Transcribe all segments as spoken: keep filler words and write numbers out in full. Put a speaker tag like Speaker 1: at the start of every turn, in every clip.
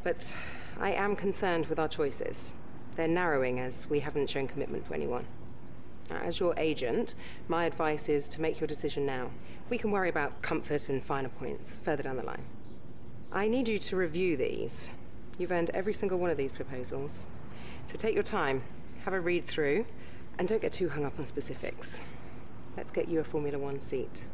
Speaker 1: But I am concerned with our choices. They're narrowing as we haven't shown commitment to anyone. As your agent, my advice is to make your decision now. We can worry about comfort and finer points further down the line. I need you to review these. You've earned every single one of these proposals. So take your time, have a read through, and don't get too hung up on specifics. Let's get you a Formula One seat.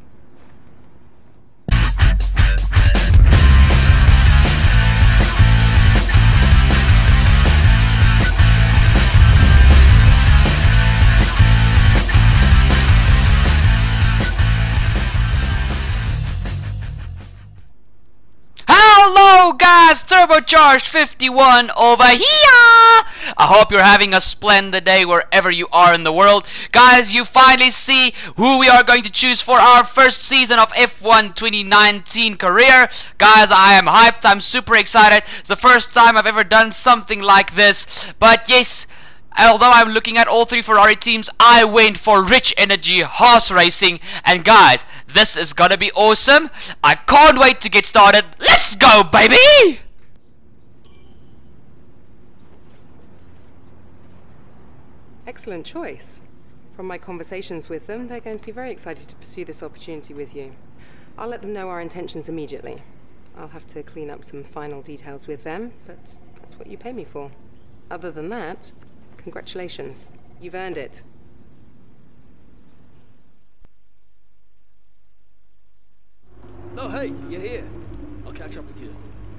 Speaker 2: Hello guys, Turbocharged fifty-one over here! I hope you're having a splendid day wherever you are in the world. Guys, you finally see who we are going to choose for our first season of F one twenty nineteen career. Guys, I am hyped, I'm super excited. It's the first time I've ever done something like this. But yes, although I'm looking at all three Ferrari teams, I went for Rich Energy Haas Racing. And guys, this is gonna be awesome. I can't wait to get started. Let's go, baby!
Speaker 1: Excellent choice. From my conversations with them, they're going to be very excited to pursue this opportunity with you. I'll let them know our intentions immediately. I'll have to clean up some final details with them, but that's what you pay me for. Other than that, congratulations. You've earned it.
Speaker 3: Oh, hey, you're here. I'll catch up with you.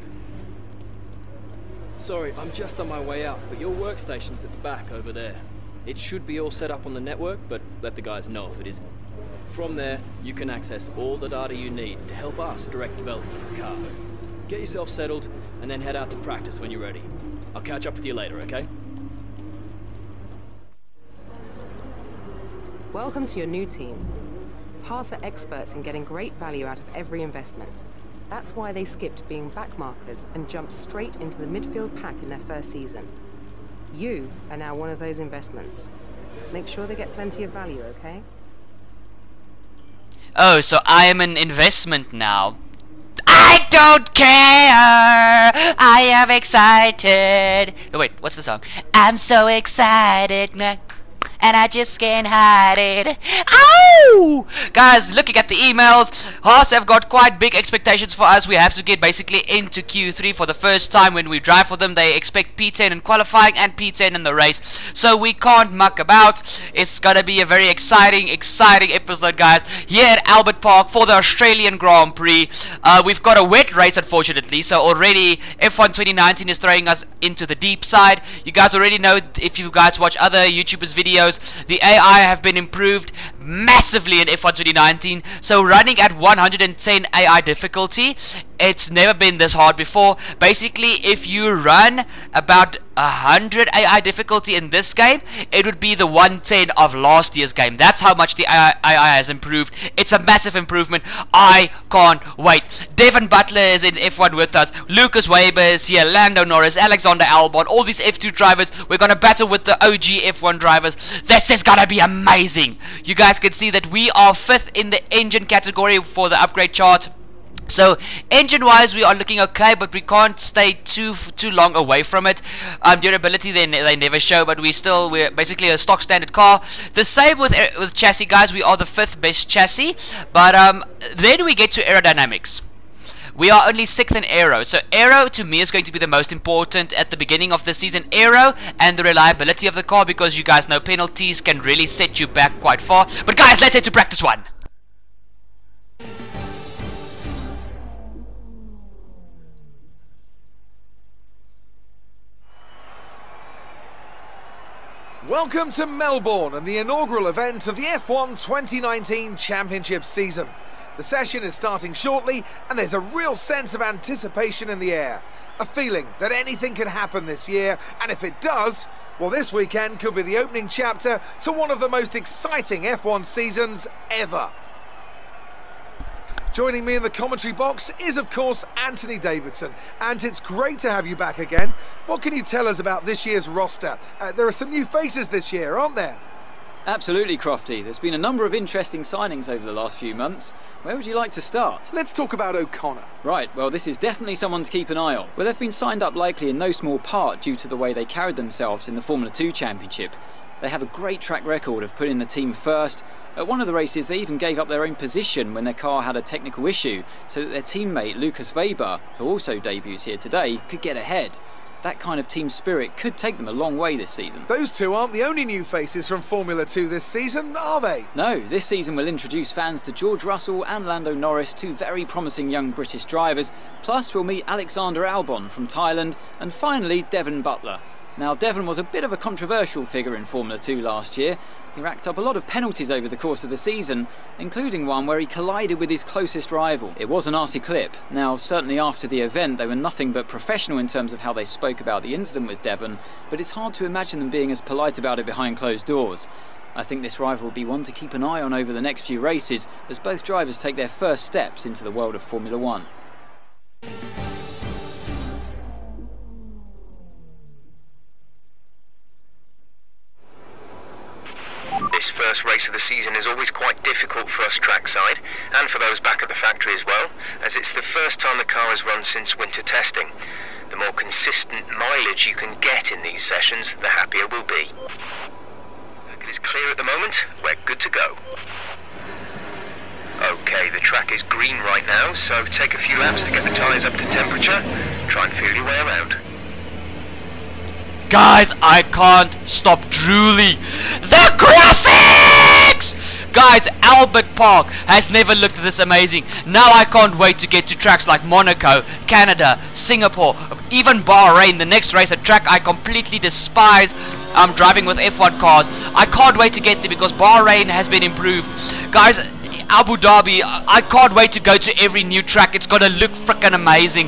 Speaker 3: Sorry, I'm just on my way out, but your workstation's at the back over there. It should be all set up on the network, but let the guys know if it isn't. From there, you can access all the data you need to help us direct development of the car. Get yourself settled, and then head out to practice when you're ready. I'll catch up with you later, okay?
Speaker 1: Welcome to your new team. Haas are experts in getting great value out of every investment. That's why they skipped being backmarkers and jumped straight into the midfield pack in their first season. You are now one of those investments. Make sure they get plenty of value, okay?
Speaker 2: Oh, so I am an investment now. I don't care! I am excited! Oh, wait, what's the song? I'm so excited, man. And I just can't hide it. Ow! Guys, looking at the emails, Haas have got quite big expectations for us. We have to get basically into Q three for the first time when we drive for them. They expect P ten in qualifying and P ten in the race. So we can't muck about. It's gonna be a very exciting, exciting episode, guys, here at Albert Park for the Australian Grand Prix. Uh, we've got a wet race, unfortunately, so already F one twenty nineteen is throwing us into the deep side. You guys already know, if you guys watch other YouTubers' videos, the A I have been improved massively in F one twenty nineteen. So running at one hundred ten A I difficulty, it's never been this hard before. Basically, if you run about one hundred A I difficulty in this game, it would be the one ten of last year's game. That's how much the A I has improved. It's a massive improvement. I can't wait. Devin Butler is in F one with us. Lucas Weber is here. Lando Norris, Alexander Albon, all these F two drivers. We're gonna battle with the O G F one drivers. This is gonna be amazing. You guys can see that we are fifth in the engine category for the upgrade chart. So engine wise we are looking okay, but we can't stay too too long away from it. Um, durability they, they never show, but we still we're basically a stock standard car. The same with with chassis, guys. We are the fifth best chassis, but um, then we get to aerodynamics. We are only sixth in aero, so aero to me is going to be the most important at the beginning of the season. Aero and the reliability of the car, because you guys know penalties can really set you back quite far. But guys, let's head to practice one.
Speaker 4: Welcome to Melbourne and the inaugural event of the F one twenty nineteen Championship season. The session is starting shortly and there's a real sense of anticipation in the air. A feeling that anything can happen this year, and if it does, well, this weekend could be the opening chapter to one of the most exciting F one seasons ever. Joining me in the commentary box is, of course, Anthony Davidson. And it's great to have you back again. What can you tell us about this year's roster? Uh, there are some new faces this year, aren't there?
Speaker 5: Absolutely, Crofty. There's been a number of interesting signings over the last few months. Where would you like to start?
Speaker 4: Let's talk about O'Connor.
Speaker 5: Right, well, this is definitely someone to keep an eye on. Well, they've been signed up likely in no small part due to the way they carried themselves in the Formula two Championship. They have a great track record of putting the team first. At one of the races, they even gave up their own position when their car had a technical issue, so that their teammate Lucas Weber, who also debuts here today, could get ahead. That kind of team spirit could take them a long way this season.
Speaker 4: Those two aren't the only new faces from Formula two this season, are they?
Speaker 5: No, this season will introduce fans to George Russell and Lando Norris, two very promising young British drivers. Plus, we'll meet Alexander Albon from Thailand, and finally, Devon Butler. Now, Devon was a bit of a controversial figure in Formula two last year. He racked up a lot of penalties over the course of the season, including one where he collided with his closest rival. It was a nasty clip. Now, certainly after the event, they were nothing but professional in terms of how they spoke about the incident with Devon, but it's hard to imagine them being as polite about it behind closed doors. I think this rival will be one to keep an eye on over the next few races, as both drivers take their first steps into the world of Formula one.
Speaker 6: This first race of the season is always quite difficult for us trackside, and for those back at the factory as well, as it's the first time the car has run since winter testing. The more consistent mileage you can get in these sessions, the happier we'll be. Circuit is clear at the moment, we're good to go. Okay, the track is green right now, so take a few laps to get the tyres up to temperature. Try and feel your way around.
Speaker 2: Guys, I can't stop drooling. The graphics! Guys, Albert Park has never looked this amazing. Now I can't wait to get to tracks like Monaco, Canada, Singapore, even Bahrain, the next race, a track I completely despise. I'm driving with F one cars. I can't wait to get there because Bahrain has been improved. Guys, Abu Dhabi, I can't wait to go to every new track. It's gonna look freaking amazing.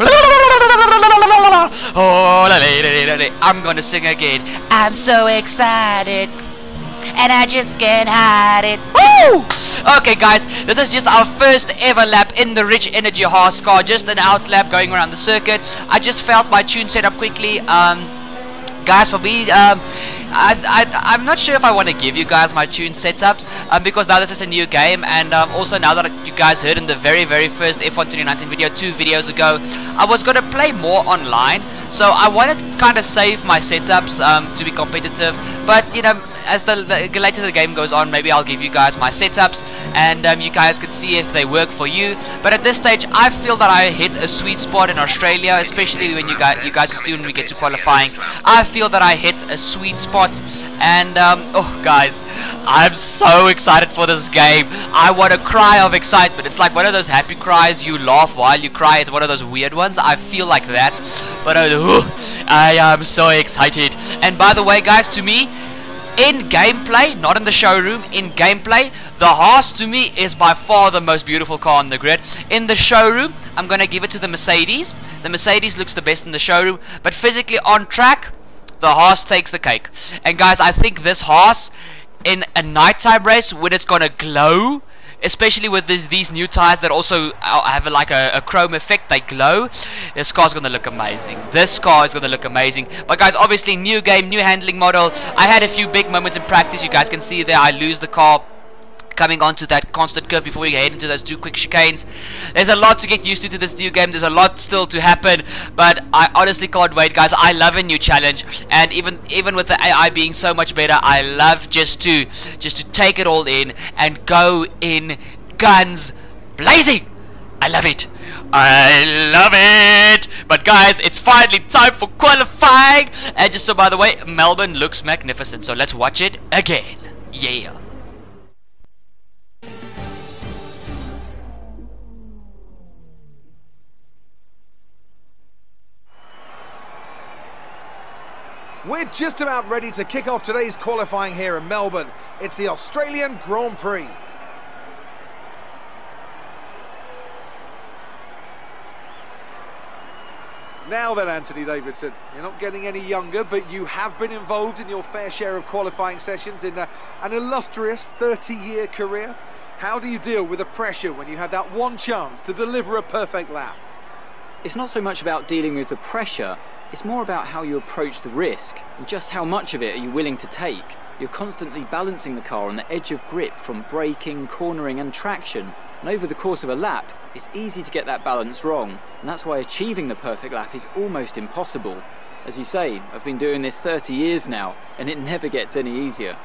Speaker 2: Oh, I'm gonna sing again. I'm so excited, and I just can't hide it. Woo! Okay, guys, this is just our first ever lap in the Rich Energy Haas car. Just an out lap going around the circuit. I just felt my tune set up quickly. Um, guys, for me, um, I, I, I'm not sure if I want to give you guys my tune setups um, because now this is a new game, and um, also now that you guys heard in the very very first F one twenty nineteen video two videos ago, I was going to play more online, so I wanted to kind of save my setups um, to be competitive. But you know, as the, the later the game goes on, maybe I'll give you guys my setups, and um, you guys can see if they work for you. But at this stage, I feel that I hit a sweet spot in Australia, especially when you guys you guys will see when we get to qualifying. I feel that I hit a sweet spot, and um, oh guys, I'm so excited for this game. I want to cry of excitement. It's like one of those happy cries, you laugh while you cry. It's one of those weird ones. I feel like that, but uh, I am so excited. And by the way, guys, to me, in gameplay, not in the showroom, in gameplay, the Haas to me is by far the most beautiful car on the grid. In the showroom, I'm going to give it to the Mercedes. The Mercedes looks the best in the showroom, but physically on track, the Haas takes the cake. And guys, I think this Haas in a nighttime race, when it's going to glow, especially with this, these new tires that also have a, like a, a chrome effect, they glow, this car's going to look amazing. This car is going to look amazing. But guys, obviously new game, new handling model. I had a few big moments in practice. You guys can see there I lose the car coming onto that constant curve before we head into those two quick chicanes. There's a lot to get used to to this new game. There's a lot still to happen, but I honestly can't wait, guys. I love a new challenge, and even even with the A I being so much better, I love just to just to take it all in and go in guns blazing. I love it. I love it. But guys, it's finally time for qualifying. And just so by the way, Melbourne looks magnificent, so let's watch it again. Yeah.
Speaker 4: We're just about ready to kick off today's qualifying here in Melbourne. It's the Australian Grand Prix. Now then, Anthony Davidson, you're not getting any younger, but you have been involved in your fair share of qualifying sessions in a, an illustrious thirty-year career. How do you deal with the pressure when you have that one chance to deliver a perfect lap?
Speaker 5: It's not so much about dealing with the pressure, it's more about how you approach the risk and just how much of it are you willing to take. You're constantly balancing the car on the edge of grip from braking, cornering and traction. And over the course of a lap, it's easy to get that balance wrong. And that's why achieving the perfect lap is almost impossible. As you say, I've been doing this thirty years now, and it never gets any easier.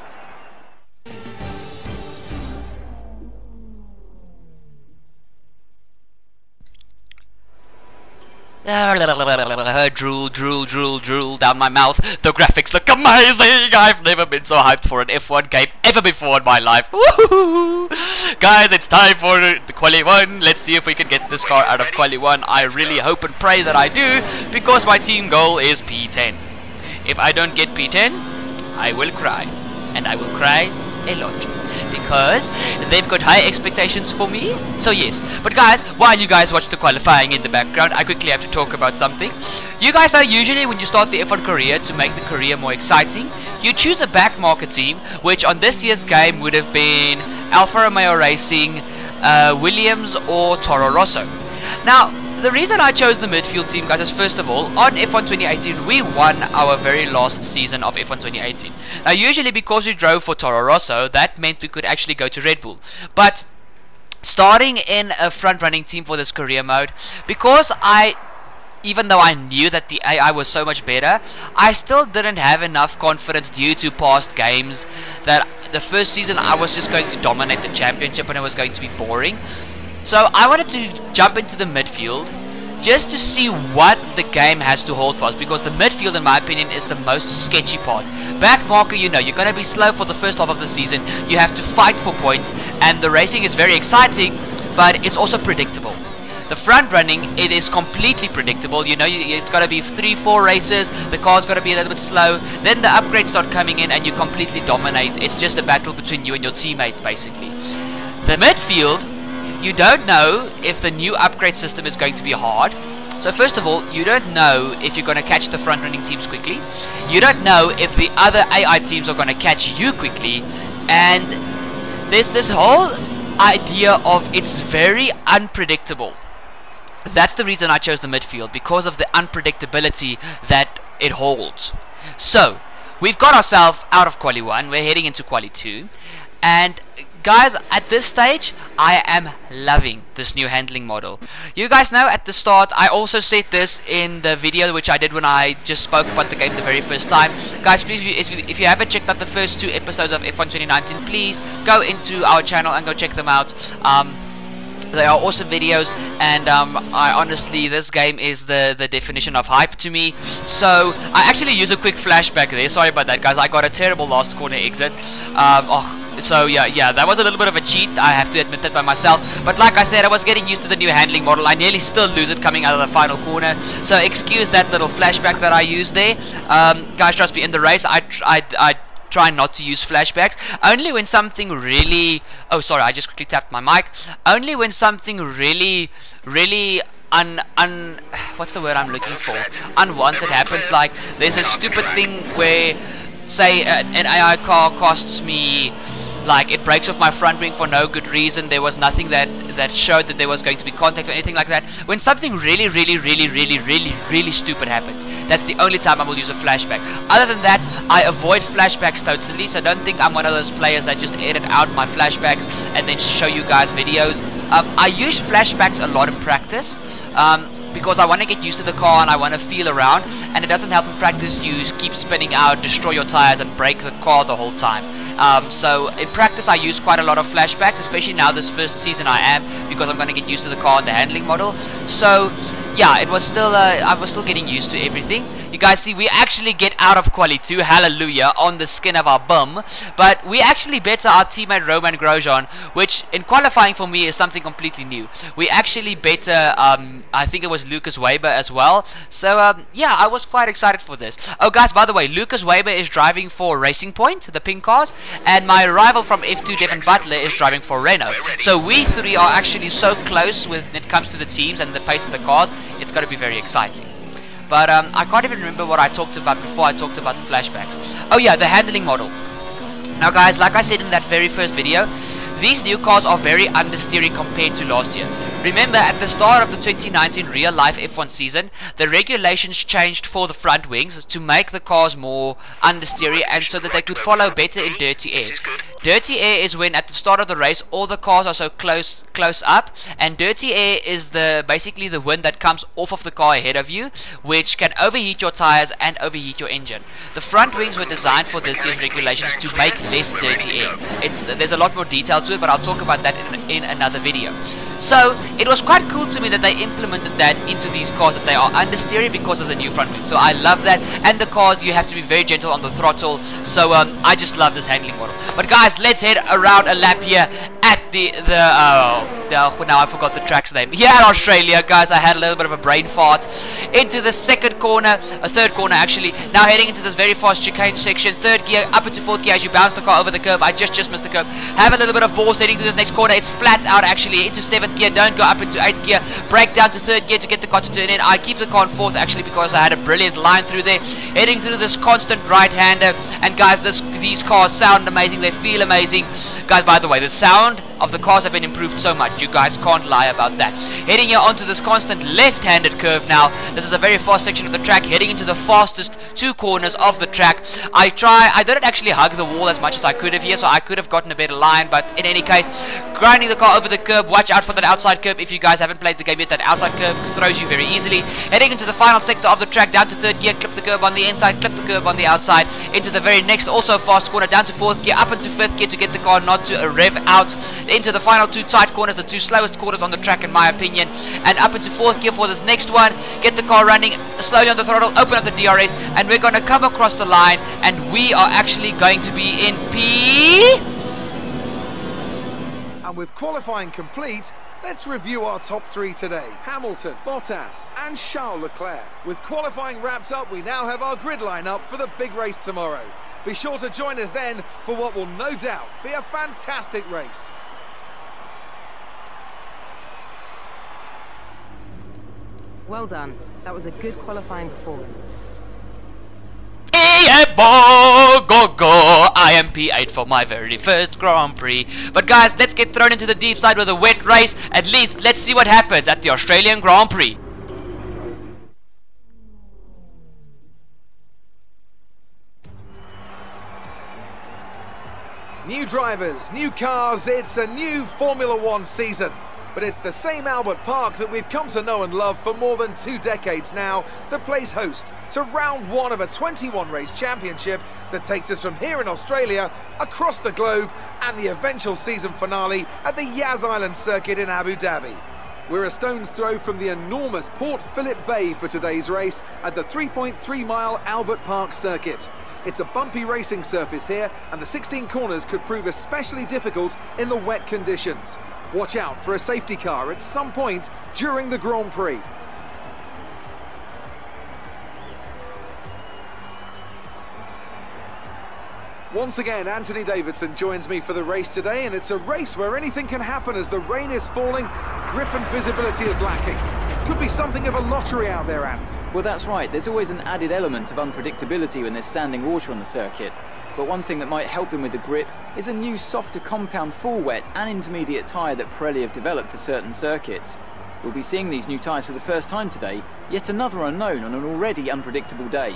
Speaker 2: Drool, drool, drool, drool down my mouth. The graphics look amazing. I've never been so hyped for an F one game ever before in my life. Woohoo! Guys, it's time for the Quali one. Let's see if we can get this car out of Quali one. I really hope and pray that I do, because my team goal is P ten. If I don't get P ten, I will cry. And I will cry a lot, because they've got high expectations for me. So yes, but guys, while you guys watch the qualifying in the background, I quickly have to talk about something. You guys know usually when you start the F one career, to make the career more exciting, you choose a backmarker team, which on this year's game would have been Alfa Romeo Racing, uh, Williams or Toro Rosso. Now, the reason I chose the midfield team, guys, is first of all, on F one twenty eighteen, we won our very last season of F one twenty eighteen. Now, usually because we drove for Toro Rosso, that meant we could actually go to Red Bull. But starting in a front-running team for this career mode, because I, even though I knew that the A I was so much better, I still didn't have enough confidence due to past games that the first season I was just going to dominate the championship and it was going to be boring. So I wanted to jump into the midfield just to see what the game has to hold for us, because the midfield, in my opinion, is the most sketchy part. Backmarker, you know, you're going to be slow for the first half of the season, you have to fight for points, and the racing is very exciting, but it's also predictable. The front running, it is completely predictable. You know, you, it's going to be three, four races, the car's going to be a little bit slow, then the upgrades start coming in and you completely dominate. It's just a battle between you and your teammate, basically. The midfield, you don't know if the new upgrade system is going to be hard. So first of all, you don't know if you're going to catch the front running teams quickly. You don't know if the other A I teams are going to catch you quickly. And there's this whole idea of it's very unpredictable. That's the reason I chose the midfield, because of the unpredictability that it holds. So, we've got ourselves out of Quali one, we're heading into Quali two. And guys, at this stage, I am loving this new handling model. You guys know at the start, I also said this in the video which I did when I just spoke about the game the very first time. Guys, please, if you, if you haven't checked out the first two episodes of F one twenty nineteen, please go into our channel and go check them out. Um, They are awesome videos, and um, I honestly, this game is the, the definition of hype to me. So, I actually use a quick flashback there. Sorry about that, guys. I got a terrible last corner exit. Um, oh, so, yeah, yeah, that was a little bit of a cheat. I have to admit that by myself. But like I said, I was getting used to the new handling model. I nearly still lose it coming out of the final corner. So, excuse that little flashback that I used there. Um, guys, trust me, in the race, I... I, I try not to use flashbacks, only when something really, oh sorry, I just quickly tapped my mic, only when something really, really un, un, what's the word I'm looking for, unwanted happens, like there's a stupid thing where, say, uh, an A I car costs me, like it breaks off my front wing for no good reason, there was nothing that, that showed that there was going to be contact or anything like that. When something really, really, really, really, really, really stupid happens, that's the only time I will use a flashback. Other than that, I avoid flashbacks totally, so don't think I'm one of those players that just edit out my flashbacks and then show you guys videos. Um, I use flashbacks a lot in practice, um, because I want to get used to the car and I want to feel around, and it doesn't help in practice you keep spinning out, destroy your tires and break the car the whole time. Um, so in practice I use quite a lot of flashbacks, especially now this first season I am, because I'm going to get used to the car and the handling model. So yeah, it was still, uh, I was still getting used to everything. You guys see, we actually get out of Quali two, hallelujah, on the skin of our bum. But we actually better our teammate Romain Grosjean, which in qualifying for me is something completely new. We actually better, um, I think it was Lucas Weber as well. So um, yeah, I was quite excited for this. Oh guys, by the way, Lucas Weber is driving for Racing Point, the pink cars. And my rival from F two, Devin Butler, is driving for Renault. So we three are actually so close when it comes to the teams and the pace of the cars. It's going to be very exciting. But um, I can't even remember what I talked about before I talked about the flashbacks. Oh yeah, the handling model. Now guys, like I said in that very first video, these new cars are very understeering compared to last year. Remember, at the start of the twenty nineteen real-life F one season, the regulations changed for the front wings to make the cars more understeery and so that they could follow better in dirty air. Dirty air is when at the start of the race all the cars are so close close up, and dirty air is the basically the wind that comes off of the car ahead of you, which can overheat your tires and overheat your engine. The front wings were designed for this year's regulations to make less dirty air. It's there's a lot more detail to it, but I'll talk about that in, in another video. So it was quite cool to me that they implemented that into these cars, that they are understeery because of the new front wing. So I love that, and the cars, you have to be very gentle on the throttle. So um, I just love this handling model. But guys, let's head around a lap here at the the oh, the, now I forgot the track's name. Here at Australia, guys, I had a little bit of a brain fart. Into the second corner, a third corner actually. Now heading into this very fast chicane section, third gear up into fourth gear as you bounce the car over the curb. I just just missed the curb. Have a little bit of balls heading to this next corner. It's flat out actually into seventh gear. Don't go up into eighth gear. Brake down to third gear to get the car to turn in. I keep the car in fourth actually because I had a brilliant line through there. Heading through this constant right-hander, and guys, this these cars sound amazing. They feel amazing, guys. By the way, the sound of the cars have been improved so much. You guys can't lie about that. Heading here onto this constant left-handed curve now. This is a very fast section of the track. Heading into the fastest two corners of the track. I try. I didn't actually hug the wall as much as I could have here, so I could have gotten a better line. But in any case, grinding the car over the curb. Watch out for that outside curb. If you guys haven't played the game yet, that outside curb throws you very easily. Heading into the final sector of the track, down to third gear. Clip the curb on the inside. Clip the curb on the outside. Into the very next, also fast corner, down to fourth gear, up into fifth gear to get the car not to rev out. Into the final two tight corners, the two slowest corners on the track in my opinion, and up into fourth gear for this next one. Get the car running slowly on the throttle, open up the D R S, and we're going to come across the line, and we are actually going to be in P.
Speaker 4: And with qualifying complete, let's review our top three today.
Speaker 3: Hamilton, Bottas,
Speaker 4: And Charles Leclerc. With qualifying wrapped up, we now have our grid lineup for the big race tomorrow. Be sure to join us then for what will no doubt be a fantastic race.
Speaker 1: Well done. That was a good qualifying performance.
Speaker 2: Yeah, boy, go go! I am P eight for my very first Grand Prix. But guys, let's get thrown into the deep side with a wet race. At least let's see what happens at the Australian Grand Prix.
Speaker 4: New drivers, new cars, it's a new Formula One season. But it's the same Albert Park that we've come to know and love for more than two decades now that plays host to round one of a twenty-one race championship that takes us from here in Australia across the globe and the eventual season finale at the Yas Island circuit in Abu Dhabi. We're a stone's throw from the enormous Port Phillip Bay for today's race at the three point three mile Albert Park circuit. It's a bumpy racing surface here, and the sixteen corners could prove especially difficult in the wet conditions. Watch out for a safety car at some point during the Grand Prix. Once again, Anthony Davidson joins me for the race today, and it's a race where anything can happen as the rain is falling, grip and visibility is lacking. Could be something of a lottery out there, Ant.
Speaker 5: Well, that's right. There's always an added element of unpredictability when there's standing water on the circuit. But one thing that might help them with the grip is a new softer compound full wet and intermediate tyre that Pirelli have developed for certain circuits. We'll be seeing these new tyres for the first time today, yet another unknown on an already unpredictable day.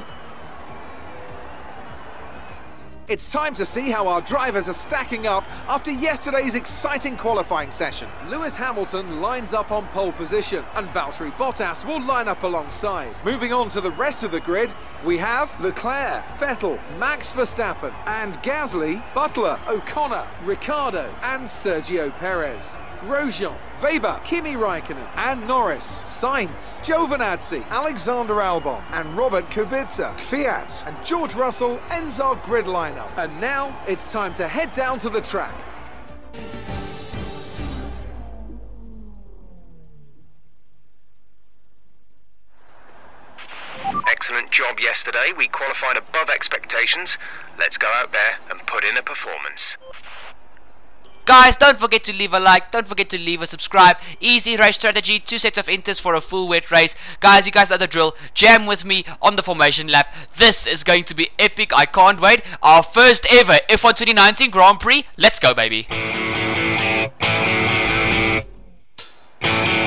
Speaker 4: It's time to see how our drivers are stacking up after yesterday's exciting qualifying session. Lewis Hamilton lines up on pole position, and Valtteri Bottas will line up alongside. Moving on to the rest of the grid, we have Leclerc, Vettel, Max Verstappen, and Gasly, Butler, O'Connor, Ricciardo, and Sergio Perez. Grosjean, Weber, Kimi Raikkonen, and Norris, Sainz, Giovinazzi, Alexander Albon, and Robert Kubica, Kvyat, and George Russell ends our grid lineup. And now it's time to head down to the track.
Speaker 6: Excellent job yesterday. We qualified above expectations. Let's go out there and put in a performance.
Speaker 2: Guys, don't forget to leave a like, don't forget to leave a subscribe. Easy race strategy, two sets of inters for a full wet race. Guys, you guys know the drill. Jam with me on the formation lap. This is going to be epic, I can't wait. Our first ever F one twenty nineteen Grand Prix. Let's go, baby.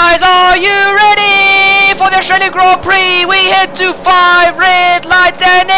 Speaker 2: Guys, are you ready for the Australian Grand Prix? We head to five red light and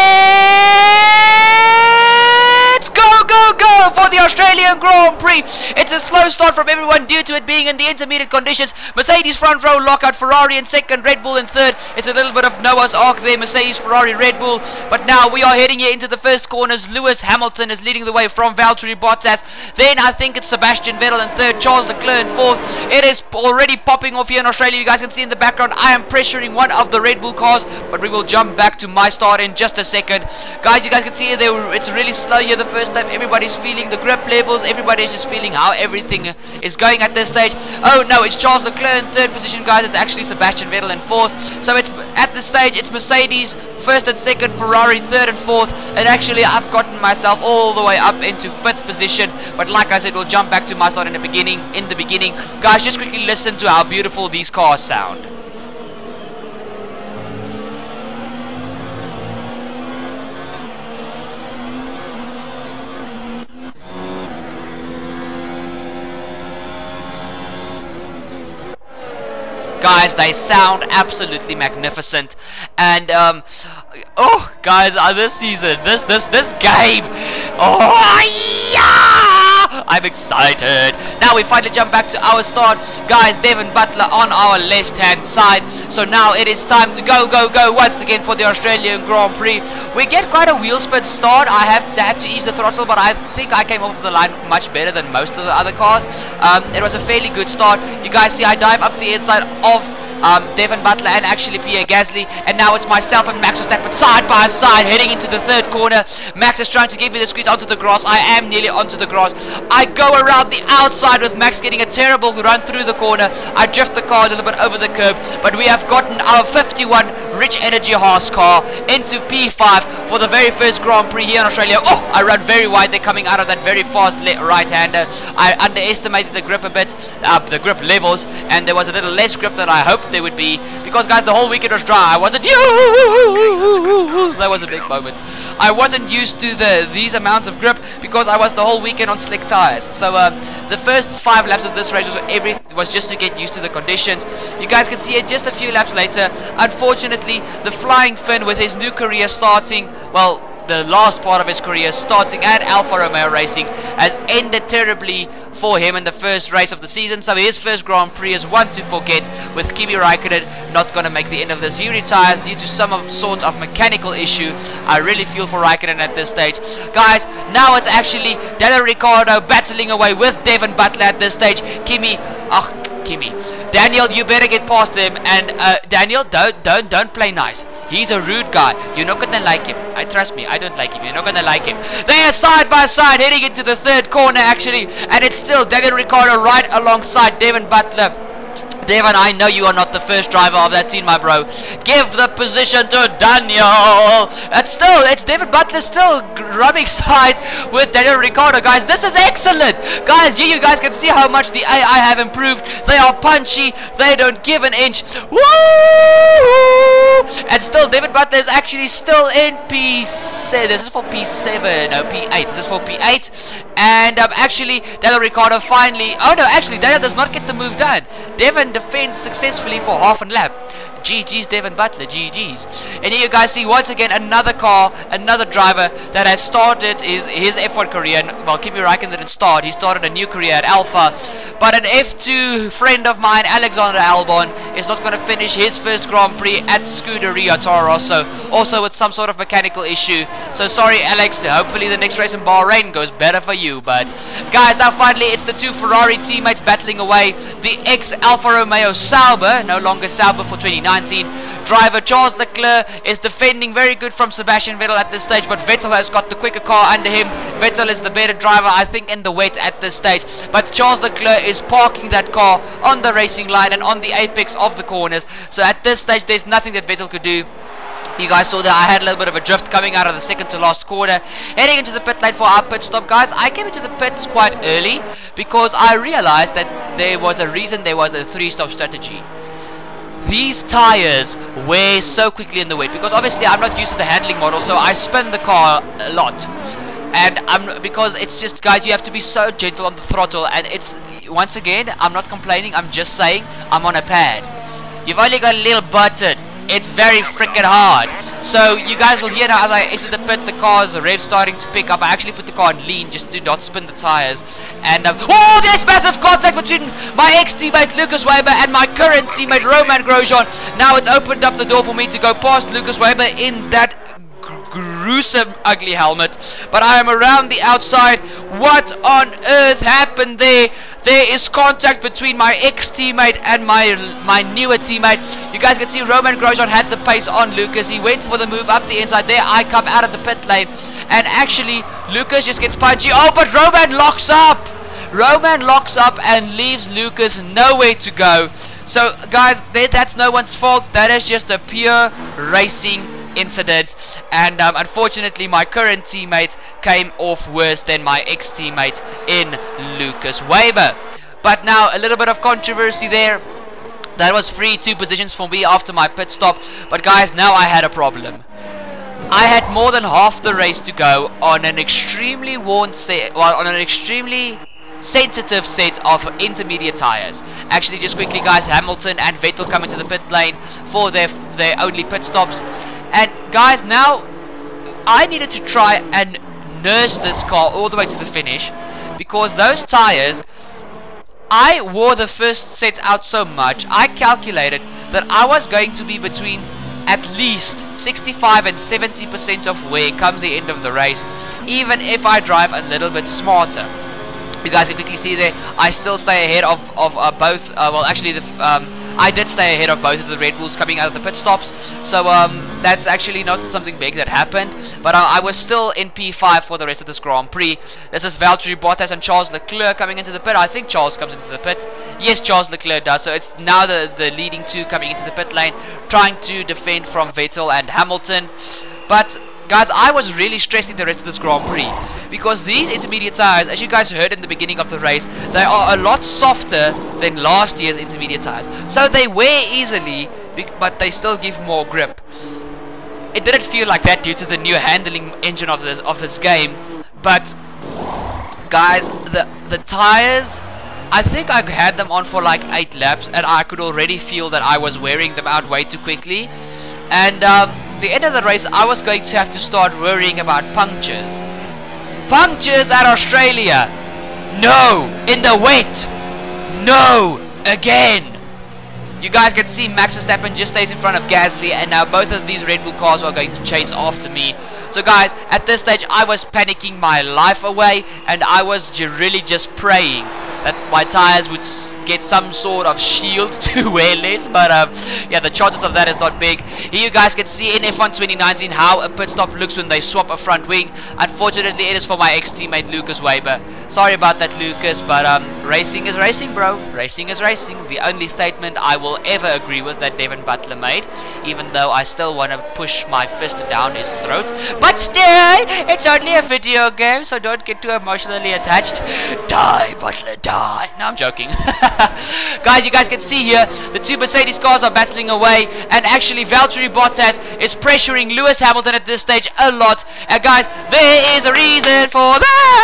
Speaker 2: it's go, go, go for the Australian Grand Prix. It's a slow start from everyone due to it being in the intermediate conditions. Mercedes front row lockout, Ferrari in second, Red Bull in third. It's a little bit of Noah's Ark there, Mercedes, Ferrari, Red Bull. But now we are heading here into the first corners. Lewis Hamilton is leading the way from Valtteri Bottas. Then I think it's Sebastian Vettel in third, Charles Leclerc in fourth. It is already popping off here in Australia. You guys can see in the background I am pressuring one of the Red Bull cars, but we will jump back to my start in just a second. Guys, you guys can see there it's really slow here the first time. Everybody's feeling the grip levels. Everybody is just feeling how everything is going at this stage. Oh no, it's Charles Leclerc in third position, guys. It's actually Sebastian Vettel in fourth. So it's at this stage it's Mercedes first and second, Ferrari third and fourth, and actually I've gotten myself all the way up into fifth position. But like I said, we'll jump back to my start in the beginning. In the beginning, guys, just quickly listen to how beautiful these cars sound. Guys, they sound absolutely magnificent, and um, oh, guys, uh, this season, this this this game, oh yeah, I'm excited. Now we finally jump back to our start, guys. Devin Butler on our left-hand side. So now it is time to go, go, go once again for the Australian Grand Prix. We get quite a wheel spin start. I have had to ease the throttle, but I think I came off the line much better than most of the other cars. Um, it was a fairly good start. You guys see I dive up the inside of Um, Devin Butler and actually Pierre Gasly, and now it's myself and Max Verstappen side by side heading into the third corner. Max is trying to give me the squeeze onto the grass. I am nearly onto the grass. I go around the outside with Max getting a terrible run through the corner. I drift the car a little bit over the curb, but we have gotten our fifty-one Rich Energy Haas car into P five for the very first Grand Prix here in Australia. Oh, I run very wide. They're coming out of that very fast right-hander. I underestimated the grip a bit, uh, the grip levels, and there was a little less grip than I hoped there would be, because guys, the whole weekend was dry. I wasn't used. That was a big moment. I wasn't used to the these amounts of grip because I was the whole weekend on slick tires. So uh, the first five laps of this race was every was just to get used to the conditions. You guys can see it just a few laps later. Unfortunately, the Flying Finn, with his new career starting, well, the last part of his career starting at Alfa Romeo Racing, has ended terribly for him in the first race of the season. So his first Grand Prix is one to forget, with Kimi Raikkonen not going to make the end of this. He retires due to some of, sort of mechanical issue. I really feel for Raikkonen at this stage. Guys, now it's actually Daniel Ricciardo battling away with Devin Butler at this stage. Kimi, ugh, Kimi. Daniel, you better get past him, and uh, Daniel, don't, don't, don't play nice. He's a rude guy. You're not gonna like him. I trust me. I don't like him. You're not gonna like him. They are side by side heading into the third corner actually, and it's still Daniel Ricciardo right alongside Devin Butler. Devin, I know you are not the first driver of that team, my bro. Give the position to Daniel. It's still, it's Devin Butler still rubbing sides with Daniel Ricciardo, guys. This is excellent. Guys, here you guys can see how much the A I have improved. They are punchy. They don't give an inch. Woo! And still, Devin Butler is actually still in P seven. This is for P seven, no, P eight. This is for P eight. And um, actually, Daniel Ricciardo finally... Oh, no, actually, Daniel does not get the move done. Devin defends successfully for half a lap. G G's Devin Butler, G G's. And here you guys see once again another car, another driver that has started his, his F one career. And, well, Kimi Raikkonen didn't start. He started a new career at Alpha. But an F two friend of mine, Alexander Albon, is not going to finish his first Grand Prix at Scuderia Toro Rosso, also with some sort of mechanical issue. So sorry, Alex. Hopefully the next race in Bahrain goes better for you. But guys, now finally it's the two Ferrari teammates battling away. The ex-Alfa Romeo Sauber, no longer Sauber for twenty nineteen, driver Charles Leclerc is defending very good from Sebastian Vettel at this stage, but Vettel has got the quicker car under him. Vettel is the better driver, I think, in the wet at this stage, but Charles Leclerc is parking that car on the racing line and on the apex of the corners. So at this stage there's nothing that Vettel could do. You guys saw that I had a little bit of a drift coming out of the second to last corner, heading into the pit lane for our pit stop. Guys, I came into the pits quite early because I realized that there was a reason there was a three-stop strategy. These tires wear so quickly in the wet because obviously I'm not used to the handling model, so I spin the car a lot. and I'm because it's just, guys, you have to be so gentle on the throttle, and it's, once again, I'm not complaining, I'm just saying I'm on a pad. You've only got a little button. It's very freaking hard. So you guys will hear now as I enter the pit, the car's rev starting to pick up. I actually put the car on lean just to not spin the tires. And um, oh, there's massive contact between my ex-teammate Lucas Weber and my current teammate Roman Grosjean. Now it's opened up the door for me to go past Lucas Weber in that gruesome ugly helmet, but I am around the outside. What on earth happened there? There is contact between my ex-teammate and my my newer teammate. You guys can see Roman Grosjean had the pace on Lucas. He went for the move up the inside. There I come out of the pit lane, and actually Lucas just gets punchy. Oh, but Roman locks up. Roman locks up and leaves Lucas nowhere to go. So guys, that's no one's fault. That is just a pure racing incident, and um, unfortunately my current teammate came off worse than my ex-teammate in Lucas Weber. But now a little bit of controversy there. That was free two positions for me after my pit stop, but guys, now I had a problem. I had more than half the race to go on an extremely worn set, well, on an extremely sensitive set of intermediate tires. Actually, just quickly guys, Hamilton and Vettel come into the pit lane for their their only pit stops. And guys, now I needed to try and nurse this car all the way to the finish, because those tires, I wore the first set out so much, I calculated that I was going to be between at least sixty-five and seventy percent of wear come the end of the race, even if I drive a little bit smarter. You guys can quickly see there, I still stay ahead of, of uh, both, uh, well actually the um, I did stay ahead of both of the Red Bulls coming out of the pit stops, so um, that's actually not something big that happened, but uh, I was still in P five for the rest of this Grand Prix. This is Valtteri Bottas and Charles Leclerc coming into the pit. I think Charles comes into the pit. Yes, Charles Leclerc does, so it's now the, the leading two coming into the pit lane, trying to defend from Vettel and Hamilton. But guys, I was really stressing the rest of this Grand Prix, because these intermediate tires, as you guys heard in the beginning of the race, they are a lot softer than last year's intermediate tires. So they wear easily, but they still give more grip. It didn't feel like that due to the new handling engine of this of this game. But guys, the the tires, I think I had them on for like eight laps, and I could already feel that I was wearing them out way too quickly. And um, the end of the race, I was going to have to start worrying about punctures. Punctures at Australia. No, in the wet. No, again. You guys can see Max Verstappen just stays in front of Gasly, and now both of these Red Bull cars are going to chase after me. So guys, at this stage I was panicking my life away, and I was really just praying that my tires would get some sort of shield to wear less, but um, yeah, the chances of that is not big. Here you guys can see in F one twenty nineteen how a pit stop looks when they swap a front wing. Unfortunately, it is for my ex-teammate Lucas Weber. Sorry about that, Lucas, but um, racing is racing, bro. Racing is racing. The only statement I will ever agree with that Devin Butler made, even though I still want to push my fist down his throat. But still, it's only a video game, so don't get too emotionally attached. Die, Butler, die. No, I'm joking. Guys, you guys can see here, the two Mercedes cars are battling away, and actually Valtteri Bottas is pressuring Lewis Hamilton at this stage a lot. And guys, there is a reason for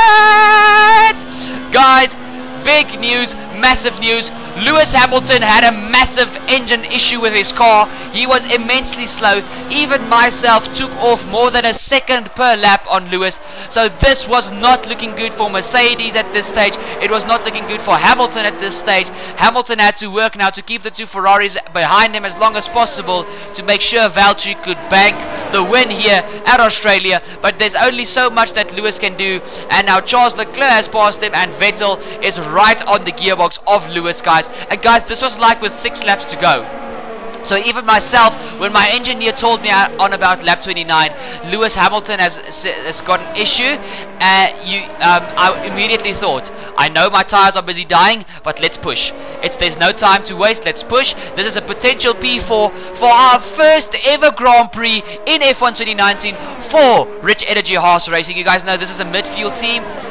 Speaker 2: that. Guys, big news, massive news. Lewis Hamilton had a massive engine issue with his car. He was immensely slow. Even myself took off more than a second per lap on Lewis. So this was not looking good for Mercedes at this stage. It was not looking good for Hamilton at this stage. Hamilton had to work now to keep the two Ferraris behind him as long as possible to make sure Valtteri could bank the win here at Australia. But there's only so much that Lewis can do. And now Charles Leclerc has passed him, and Vettel is right on the gearbox of Lewis, guys. And guys, this was like with six laps to go. So even myself, when my engineer told me on about lap twenty-nine, Lewis Hamilton has, has got an issue, uh, you, um, I immediately thought, I know my tires are busy dying, but let's push. It's There's no time to waste, let's push. This is a potential P four for our first ever Grand Prix in F one twenty nineteen for Rich Energy Haas Racing. You guys know this is a midfield team.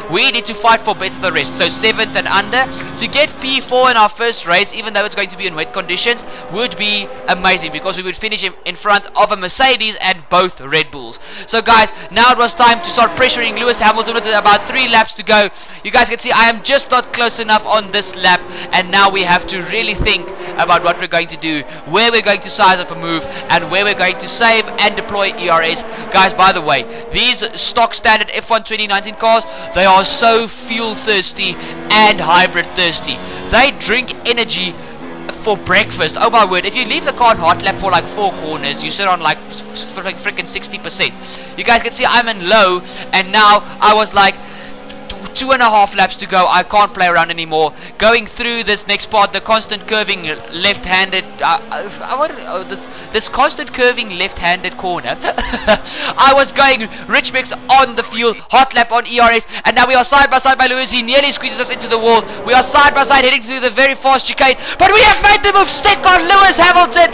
Speaker 2: we need to fight for best of the rest. So seventh and under. To get P four in our first race, even though it's going to be in wet conditions, would be amazing because we would finish in, in front of a Mercedes and both Red Bulls. So guys, now it was time to start pressuring Lewis Hamilton with about three laps to go. You guys can see I am just not close enough on this lap, and now we have to really think about what we're going to do, where we're going to size up a move, and where we're going to save and deploy E R S. Guys, by the way, these stock standard F one twenty nineteen cars, they are so fuel thirsty and hybrid thirsty. They drink energy for breakfast. Oh my word, if you leave the car on hot lap for like four corners, you sit on like freaking sixty percent. You guys can see I'm in low, and now I was like two and a half laps to go. I can't play around anymore. Going through this next part, the constant curving left-handed uh, I, I want oh, this, this constant curving left-handed corner. I was going rich mix on the fuel, hot lap on E R S, and now we are side by side by Lewis. He nearly squeezes us into the wall. We are side by side heading through the very fast chicane, but we have made the move stick on Lewis Hamilton.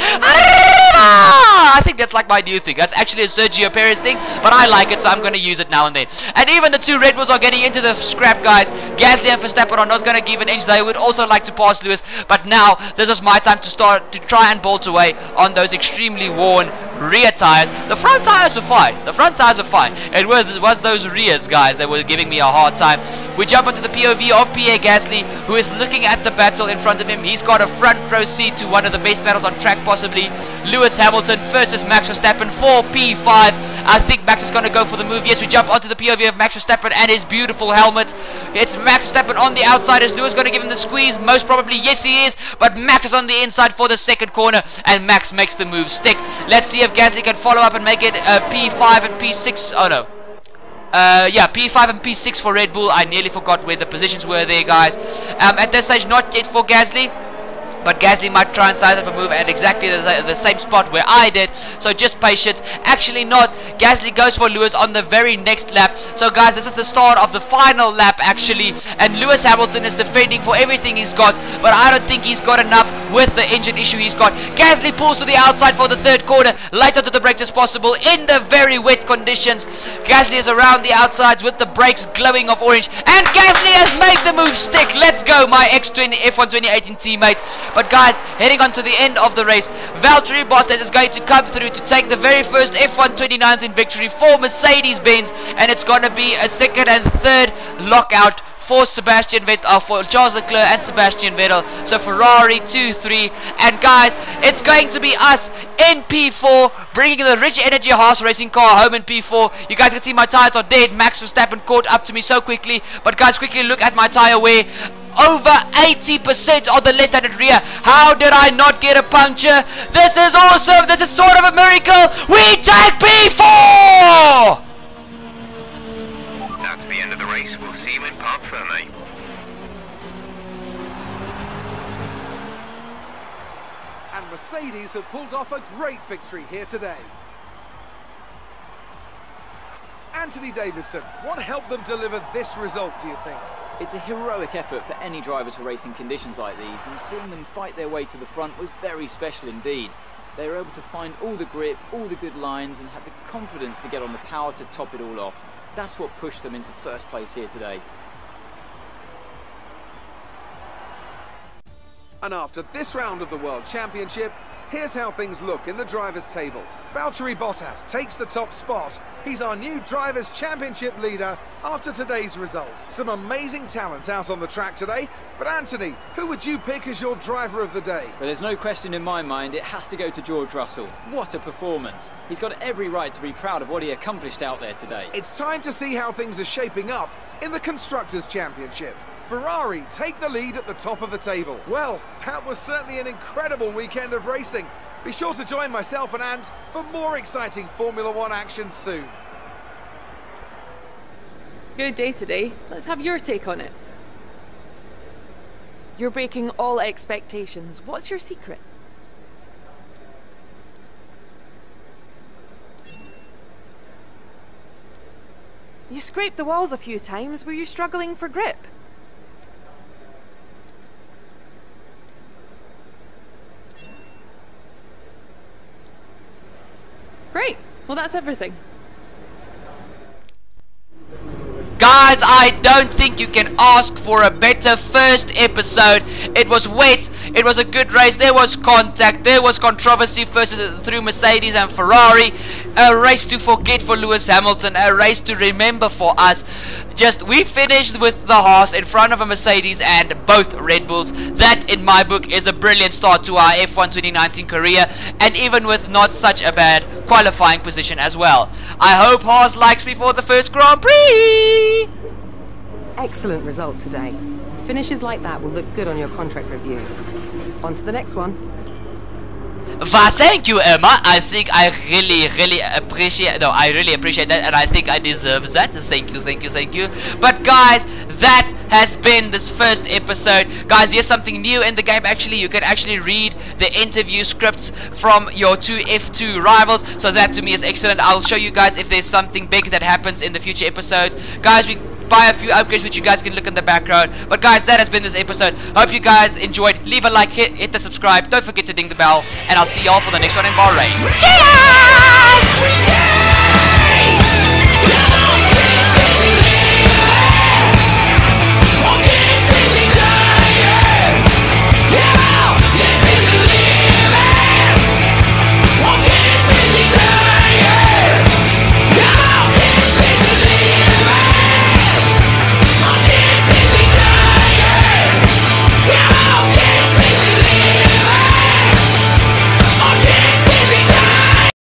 Speaker 2: I think that's like my new thing. That's actually a Sergio Perez thing, but I like it, so I'm going to use it now and then. And even the two Red Bulls are getting into the scrap, guys. Gasly and Verstappen are not going to give an inch. They would also like to pass Lewis, but now this is my time to start to try and bolt away on those extremely worn rear tires. The front tires were fine. The front tires were fine. It was, it was those rears, guys, that were giving me a hard time. We jump onto the P O V of Pierre Gasly, who is looking at the battle in front of him. He's got a front row seat to one of the best battles on track, possibly. Lewis Hamilton versus Max Verstappen for P five. I think Max is going to go for the move. Yes, we jump onto the P O V of Max Verstappen and his beautiful helmet. It's Max Verstappen on the outside. Is Lewis going to give him the squeeze? Most probably, yes, he is. But Max is on the inside for the second corner, and Max makes the move stick. Let's see if Gasly can follow up and make it uh, P five and P six. Oh no. Uh, yeah, P five and P six for Red Bull. I nearly forgot where the positions were there, guys. Um, at this stage, not yet for Gasly, but Gasly might try and size up a move at exactly the, the same spot where I did, so just patience. Actually not. Gasly goes for Lewis on the very next lap. So guys, this is the start of the final lap actually, and Lewis Hamilton is defending for everything he's got, but I don't think he's got enough with the engine issue he's got. Gasly pulls to the outside for the third corner, light onto the brakes as possible in the very wet conditions. Gasly is around the outsides with the brakes glowing of orange, and Gasly has made the move stick. Let's go, my X twenty F one twenty eighteen teammates. But guys, heading on to the end of the race, Valtteri Bottas is going to come through to take the very first F one twenty nineteen victory for Mercedes-Benz, and it's going to be a second and third lockout for Sebastian Vettel, uh, for Charles Leclerc and Sebastian Vettel. So Ferrari two three, and guys, it's going to be us in P four, bringing the Rich Energy Haas racing car home in P four. You guys can see my tires are dead. Max Verstappen caught up to me so quickly, but guys, quickly look at my tire wear. Over eighty percent on the left-handed rear. How did I not get a puncture? This is awesome. This is sort of a miracle. We take P four!
Speaker 6: That's the end of the race. We'll see you in Parc Fermé.
Speaker 4: And Mercedes have pulled off a great victory here today. Anthony Davidson, what helped them deliver this result, do you think?
Speaker 5: It's a heroic effort for any driver to race in conditions like these, and seeing them fight their way to the front was very special indeed. They were able to find all the grip, all the good lines, and had the confidence to get on the power to top it all off. That's what pushed them into first place here today.
Speaker 4: And after this round of the World Championship, here's how things look in the drivers' table. Valtteri Bottas takes the top spot. He's our new Drivers' Championship leader after today's result. Some amazing talent out on the track today, but Anthony, who would you pick as your driver of the day?
Speaker 5: But there's no question in my mind, it has to go to George Russell. What a performance. He's got every right to be proud of what he accomplished out there today.
Speaker 4: It's time to see how things are shaping up in the Constructors' Championship. Ferrari take the lead at the top of the table. Well, that was certainly an incredible weekend of racing. Be sure to join myself and Ant for more exciting Formula One action soon.
Speaker 7: Good day today. Let's have your take on it. You're breaking all expectations. What's your secret? You scraped the walls a few times. Were you struggling for grip? Great. Well, that's everything.
Speaker 2: Guys, I don't think you can ask for a better first episode. It was wet, it was a good race, there was contact, there was controversy versus through Mercedes and Ferrari, a race to forget for Lewis Hamilton, a race to remember for us. Just, we finished with the Haas in front of a Mercedes and both Red Bulls. That, in my book, is a brilliant start to our F one twenty nineteen career, and even with not such a bad qualifying position as well. I hope Haas likes me for the first Grand Prix!
Speaker 1: Excellent result today. Finishes like that will look good on your contract reviews. On to the next one.
Speaker 2: Well, thank you, Emma. I think I really, really appreciate. No, I really appreciate that, and I think I deserve that. Thank you, thank you, thank you. But guys, that has been this first episode. Guys, here's something new in the game. Actually, you can actually read the interview scripts from your two F two rivals. So that to me is excellent. I'll show you guys if there's something big that happens in the future episodes. Guys, we buy a few upgrades which you guys can look in the background. But guys, that has been this episode. Hope you guys enjoyed. Leave a like, hit, hit the subscribe. Don't forget to ding the bell, and I'll see y'all for the next one in Bahrain. Cheers!